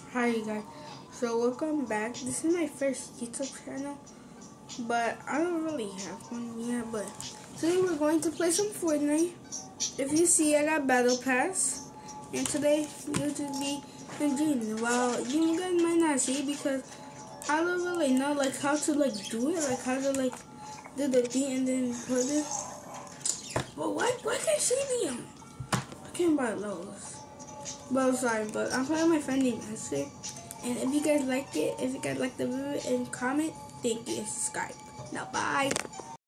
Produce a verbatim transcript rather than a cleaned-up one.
Hi you guys, so welcome back. This is my first YouTube channel, but I don't really have one yet. But today we're going to play some Fortnite. If you see, I got Battle Pass, and today you should be enjoying. Well, you guys might not see because I don't really know like how to like do it, like how to like do the thing and then put it. But why why can't she be him? I can't buy those. But I'm sorry, but I'm playing my friend named Esther. And if you guys liked it, if you guys liked the video and comment, thank you and subscribe. Now bye.